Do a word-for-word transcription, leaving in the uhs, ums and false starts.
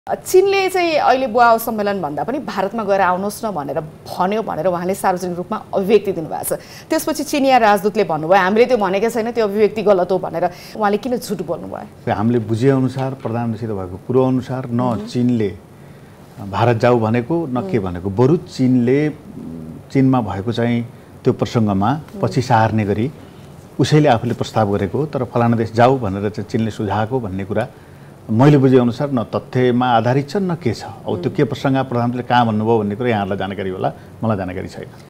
चीनले चाहिँ अहिले बुवा सम्मेलन भन्दा पनि भारतमा गएर आउनुहोस् न भनेर भन्यो भनेर उहाँले सार्वजनिक रूपमा अभिव्यक्ति दिनुभएको छ। त्यसपछि चिनिया राजदूतले भन्नुभयो हामीले त्यो भनेकै छैन, त्यो अभिव्यक्ति गलत हो भनेर उहाँले किन झुट बोल्नुभयो? हामीले बुझेअनुसार प्रधानमन्त्रीसित भएको कुरो अनुसार न चीनले भारत जाऊ भनेको न के भनेको, बरु चीनले चीनमा भएको चाहिँ त्यो प्रसङ्गमा पछि सार्ने गरी उसैले आफूले प्रस्ताव गरेको, तर फलाना देश जाऊ भनेर चाहिँ चीनले सुझाएको भन्ने कुरा मैले बुझेअनुसार न तथ्यमा आधारित छ न के छ। अब त्यो के प्रसङ्ग प्रधानमन्त्रीले कहाँ भन्नुभयो भन्ने कुरा यहाँहरूलाई जानकारी होला, मलाई जानकारी छैन।